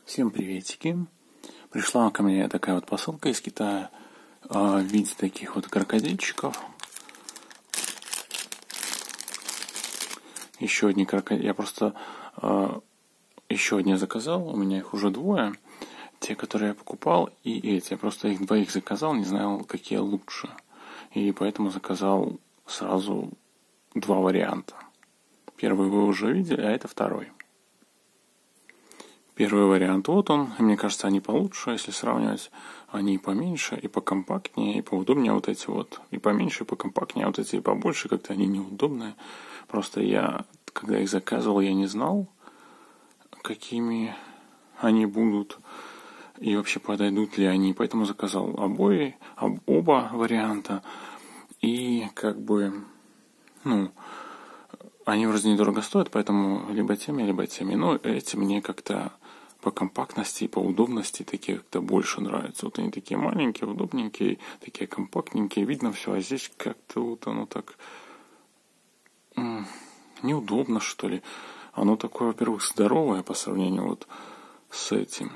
Всем приветики. Пришла ко мне такая вот посылка из Китая в виде таких вот крокодильчиков. Еще одни крокодильчики. Я просто еще одни заказал. У меня их уже двое. Те, которые я покупал, и эти. Я просто их двоих заказал, не знал, какие лучше. И поэтому заказал сразу два варианта. Первый вы уже видели, а это второй. Первый вариант вот он. Мне кажется, они получше, если сравнивать. Они и поменьше, и покомпактнее, и поудобнее вот эти вот. И поменьше, и покомпактнее, а вот эти и побольше, как-то они неудобные. Просто я, когда их заказывал, я не знал, какими они будут и вообще подойдут ли они. Поэтому заказал оба варианта. И они вроде недорого стоят, поэтому либо теми. Но эти мне как-то по компактности и по удобности такие как-то больше нравятся. Вот они такие маленькие, удобненькие, такие компактненькие, видно все, а здесь как-то вот оно так неудобно, что ли. Оно такое, во-первых, здоровое по сравнению вот с этим.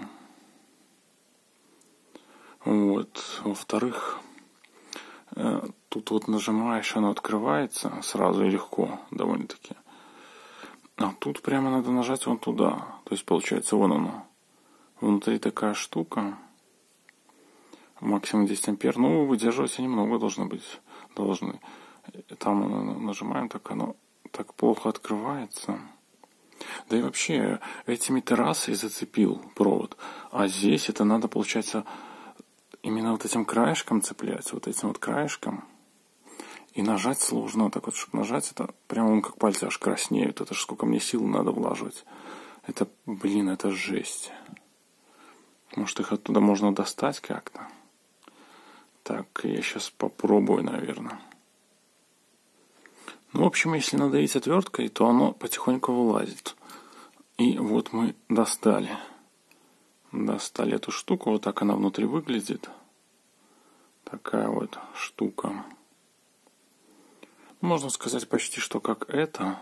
Вот. Во-вторых, тут вот нажимаешь, оно открывается сразу и легко довольно-таки. А тут прямо надо нажать вон туда. То есть получается вон оно. Внутри такая штука. Максимум 10 ампер. Ну, выдерживать они много должны. Там нажимаем, так оно так плохо открывается. Да и вообще, этими террасой зацепил провод. А здесь это надо, получается, именно вот этим краешком цеплять. Вот этим вот краешком. И нажать сложно, так вот, чтобы нажать, это прямо он как пальцы аж краснеют. Это ж сколько мне сил надо влаживать. Это жесть. Может, их оттуда можно достать как-то? Так, я сейчас попробую, наверное. Ну, в общем, если надавить отверткой, то оно потихоньку вылазит. И вот мы достали. Достали эту штуку. Вот так она внутри выглядит. Такая вот штука. Можно сказать почти, что как это.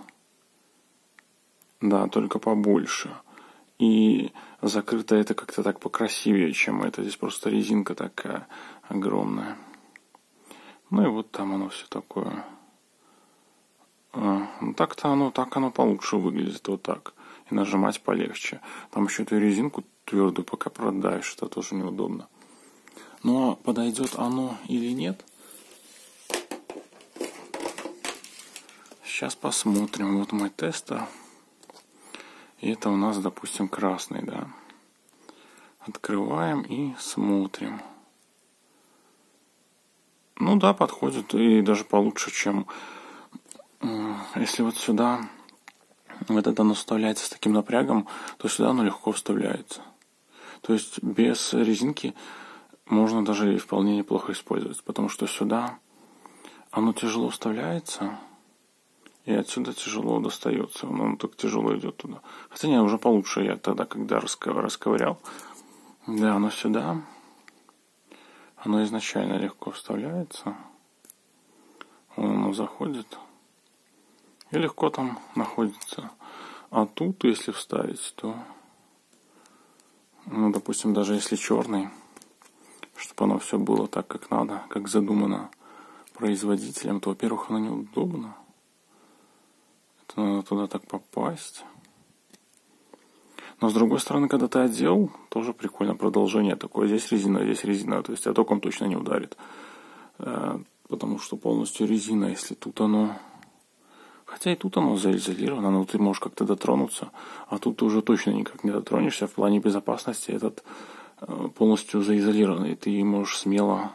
Да, только побольше. И закрыто это как-то так покрасивее, чем это. Здесь просто резинка такая огромная. Ну и вот там оно все такое. Так оно получше выглядит. Вот так. И нажимать полегче. Там еще эту резинку твердую пока продаешь. Это тоже неудобно. Ну а подойдет оно или нет? Сейчас посмотрим. Вот мой тестер. И это у нас, допустим, красный, да. Открываем и смотрим. Ну да, подходит. И даже получше, чем если вот сюда вот это оно вставляется с таким напрягом, то сюда оно легко вставляется. То есть без резинки можно даже и вполне неплохо использовать. Потому что сюда оно тяжело вставляется. И отсюда тяжело достается. Он так тяжело идет туда. Хотя не, уже получше. Я тогда, когда расковырял. Да, оно сюда. Оно изначально легко вставляется. Оно заходит. И легко там находится. А тут, если вставить, то... Ну, допустим, даже если черный. Чтобы оно все было так, как надо. Как задумано производителем. То, во-первых, оно неудобно. Надо туда так попасть. Но с другой стороны, когда ты одел, тоже прикольно. Продолжение такое. Здесь резина. То есть током точно не ударит. Потому что полностью резина. Если тут оно... Хотя и тут оно заизолировано. Но ты можешь как-то дотронуться. А тут ты уже точно никак не дотронешься. В плане безопасности этот полностью заизолированный. Ты можешь смело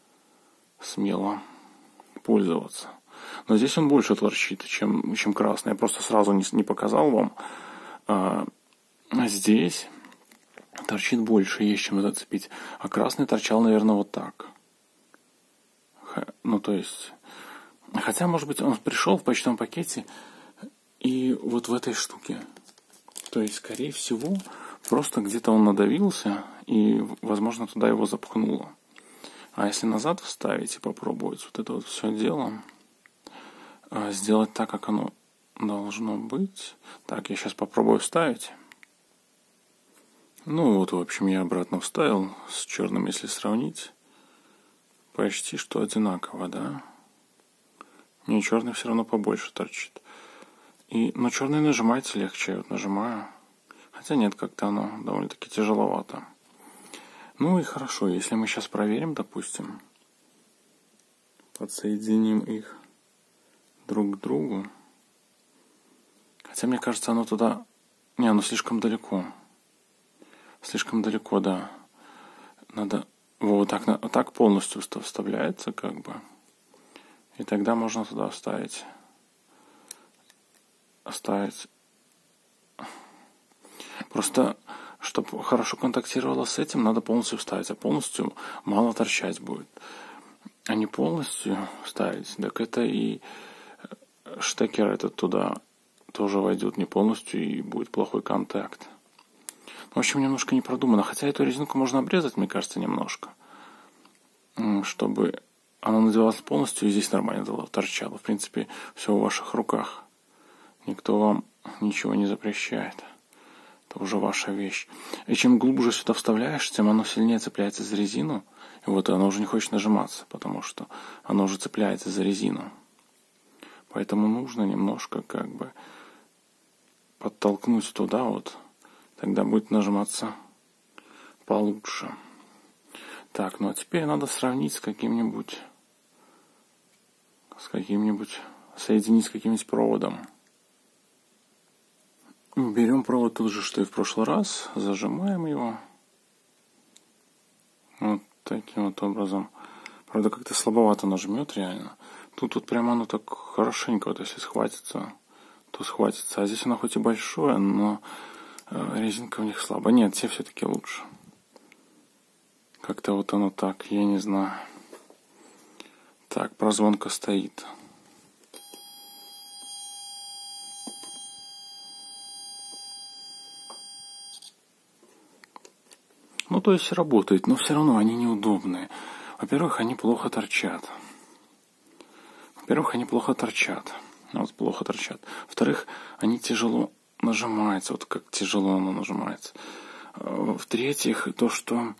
пользоваться. Но здесь он больше торчит, чем красный. Я просто сразу не показал вам. А здесь торчит больше, есть чем зацепить. А красный торчал, наверное, вот так. Ну, то есть... Хотя, может быть, он пришел в почтовом пакете и вот в этой штуке. То есть, скорее всего, просто где-то он надавился и, возможно, туда его запхнуло. А если назад вставить и попробовать вот это вот все дело... сделать так, как оно должно быть. Так, я сейчас попробую вставить. Ну вот, в общем, я обратно вставил. С черным, если сравнить, почти что одинаково, да? Не, черный все равно побольше торчит. Но черный нажимается легче, вот нажимаю. Хотя нет, как-то оно довольно-таки тяжеловато. Ну и хорошо, если мы сейчас проверим, допустим, подсоединим их друг к другу. Хотя, мне кажется, оно туда... Не, оно слишком далеко. Слишком далеко, да. Надо... Вот так полностью вставляется, как бы. И тогда можно туда оставить. Просто, чтобы хорошо контактировало с этим, надо полностью вставить. А полностью мало торчать будет. А не полностью ставить, так это и штекер этот туда тоже войдет не полностью, и будет плохой контакт. В общем, немножко не продумано. Хотя эту резинку можно обрезать, мне кажется, немножко. Чтобы она надевалась полностью, и здесь нормально торчало. В принципе, все в ваших руках. Никто вам ничего не запрещает. Это уже ваша вещь. И чем глубже сюда вставляешь, тем оно сильнее цепляется за резину. И вот оно уже не хочет нажиматься, потому что оно уже цепляется за резину. Поэтому нужно немножко как бы подтолкнуть туда вот. Тогда будет нажиматься получше. Так, ну а теперь надо сравнить соединить с каким-нибудь проводом. Берем провод тот же, что и в прошлый раз, зажимаем его. Вот таким вот образом. Правда, как-то слабовато нажмет реально. Тут прямо оно так хорошенько, вот если схватится, то схватится. А здесь оно хоть и большое, но резинка в них слабо. Нет, те все-таки лучше. Как-то вот оно так, я не знаю. Так, прозвонка стоит. Ну, то есть работает, но все равно они неудобные. Во-первых, они плохо торчат. Вот плохо торчат. Во-вторых, они тяжело нажимаются. Вот как тяжело оно нажимается. В-третьих, то, что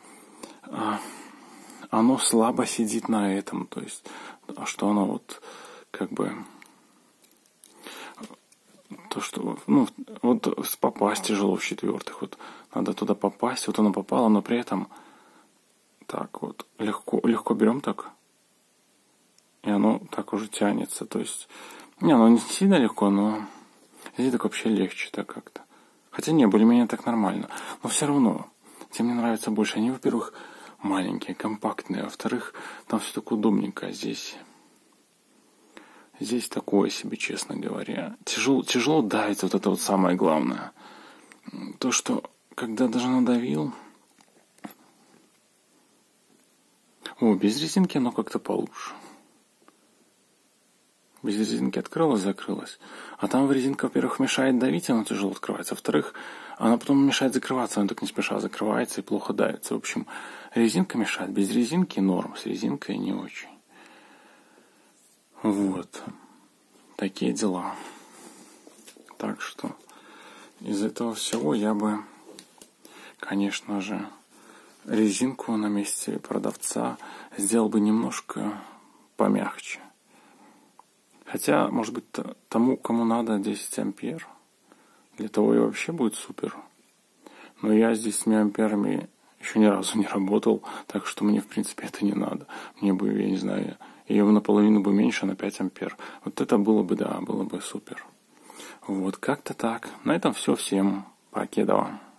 оно слабо сидит на этом. То есть, что оно вот как бы... То, что, вот попасть тяжело в четвертых. Вот надо туда попасть. Вот оно попало, но при этом так вот легко берем так. И оно так уже тянется. То есть, оно не сильно легко, но здесь так вообще легче так как-то. Хотя не, более-менее так нормально. Но все равно, тем мне нравится больше. Они, во-первых, маленькие, компактные. Во-вторых, там все так удобненько. Здесь такое себе, честно говоря. Тяжело давить, вот это вот самое главное. То, что когда даже надавил... без резинки оно как-то получше. Без резинки открылась, закрылась. А там резинка, во-первых, мешает давить, она тяжело открывается. Во-вторых, она потом мешает закрываться, она так не спеша закрывается и плохо давится. В общем, резинка мешает. Без резинки норм, с резинкой не очень. Вот. Такие дела. Так что из этого всего я бы, конечно же, резинку на месте продавца сделал бы немножко помягче. Хотя, может быть, тому, кому надо 10 ампер, для того и вообще будет супер. Но я с 10 амперами еще ни разу не работал, так что мне, в принципе, это не надо. Мне бы, я не знаю, ее наполовину бы меньше, на 5 ампер. Вот это было бы супер. Вот, как-то так. На этом все. Всем покедова.